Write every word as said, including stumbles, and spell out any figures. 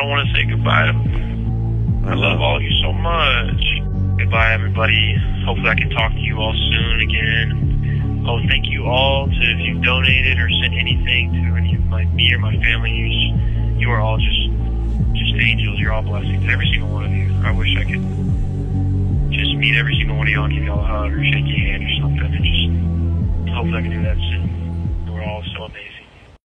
don't want to say goodbye to I love all of you so much. Goodbye, everybody. Hopefully I can talk to you all soon again. Oh, thank you all to if you donated or sent anything to any of my me or my family. You, you are all just just angels. You're all blessings. Every single one of you. I wish I could just meet every single one of y'all and give y'all a hug or shake your hand or something. And just hopefully I can do that soon. We're all so amazing.